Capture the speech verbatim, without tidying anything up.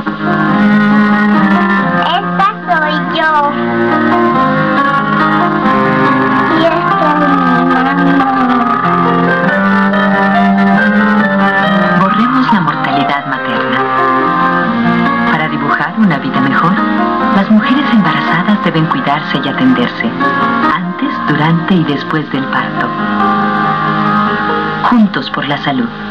Esta soy yo. Y esta es mi mamá. Borremos la mortalidad materna. Para dibujar una vida mejor, las mujeres embarazadas deben cuidarse y atenderse, antes, durante y después del parto. Juntos por la salud.